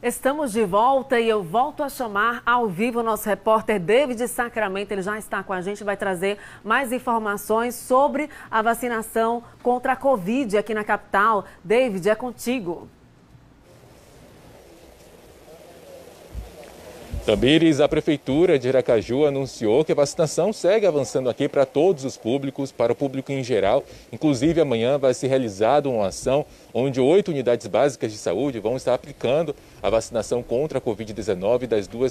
Estamos de volta e eu volto a chamar ao vivo o nosso repórter David Sacramento. Ele já está com a gente, vai trazer mais informações sobre a vacinação contra a Covid aqui na capital. David, é contigo. Tamires, a Prefeitura de Aracaju anunciou que a vacinação segue avançando aqui para todos os públicos, para o público em geral. Inclusive, amanhã vai ser realizada uma ação onde 8 unidades básicas de saúde vão estar aplicando a vacinação contra a Covid-19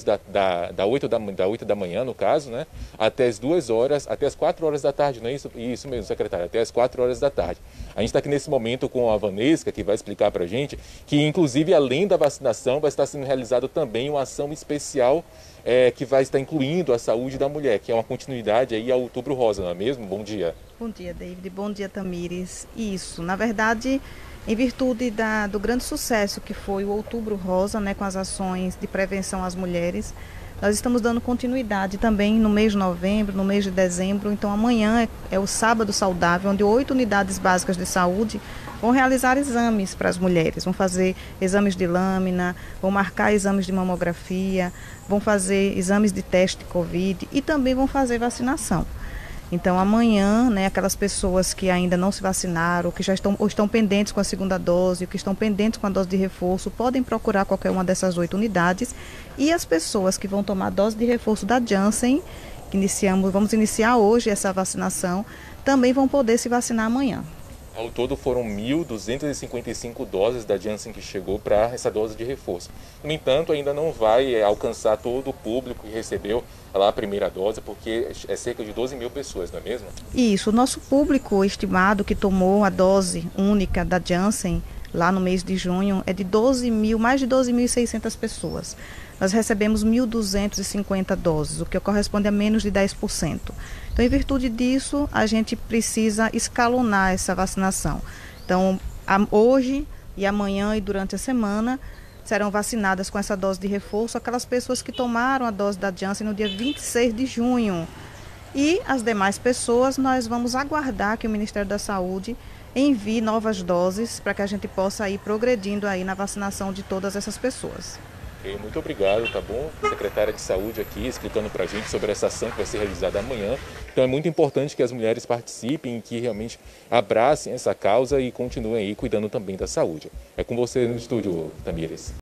da 8 da manhã, no caso, né, até as 2 horas, até as 4 horas da tarde, não é isso? Isso mesmo, secretário, até as 4 horas da tarde. A gente está aqui nesse momento com a Vanesca, que vai explicar para a gente que, inclusive, além da vacinação, vai estar sendo realizada também uma ação especial que vai estar incluindo a saúde da mulher, que é uma continuidade aí ao Outubro Rosa, não é mesmo? Bom dia. Bom dia, David. Bom dia, Tamires. Isso, na verdade, em virtude do grande sucesso que foi o Outubro Rosa, né, com as ações de prevenção às mulheres, nós estamos dando continuidade também no mês de novembro, no mês de dezembro. Então, amanhã é o Sábado Saudável, onde 8 unidades básicas de saúde vão realizar exames para as mulheres. Vão fazer exames de lâmina, vão marcar exames de mamografia, vão fazer exames de teste de Covid e também vão fazer vacinação. Então, amanhã, né, aquelas pessoas que ainda não se vacinaram, que já estão pendentes com a segunda dose, ou que estão pendentes com a dose de reforço, podem procurar qualquer uma dessas 8 unidades. E as pessoas que vão tomar a dose de reforço da Janssen, vamos iniciar hoje essa vacinação, também vão poder se vacinar amanhã. Ao todo foram 1.255 doses da Janssen que chegou para essa dose de reforço. No entanto, ainda não vai alcançar todo o público que recebeu lá a primeira dose, porque é cerca de 12 mil pessoas, não é mesmo? Isso, o nosso público estimado que tomou a dose única da Janssen lá no mês de junho é de mais de 12.600 pessoas. Nós recebemos 1.250 doses, o que corresponde a menos de 10%. Então, em virtude disso, a gente precisa escalonar essa vacinação. Então, hoje e amanhã e durante a semana, serão vacinadas com essa dose de reforço aquelas pessoas que tomaram a dose da Janssen no dia 26 de junho. E as demais pessoas, nós vamos aguardar que o Ministério da Saúde envie novas doses para que a gente possa ir progredindo aí na vacinação de todas essas pessoas. Muito obrigado, tá bom? Secretária de Saúde aqui explicando para a gente sobre essa ação que vai ser realizada amanhã. Então é muito importante que as mulheres participem, que realmente abracem essa causa e continuem aí cuidando também da saúde. É com você no estúdio, Tamires.